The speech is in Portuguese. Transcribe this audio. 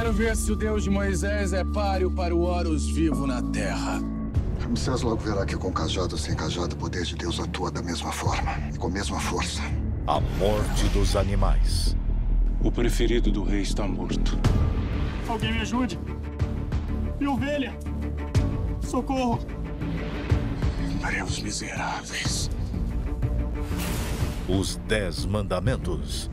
Quero ver se o Deus de Moisés é páreo para o Horus vivo na terra. Ramsés logo verá que com cajado ou sem cajado, o poder de Deus atua da mesma forma e com a mesma força. A morte dos animais. O preferido do rei está morto. Alguém me ajude! Minha ovelha! Socorro! Para os miseráveis. Os 10 Mandamentos.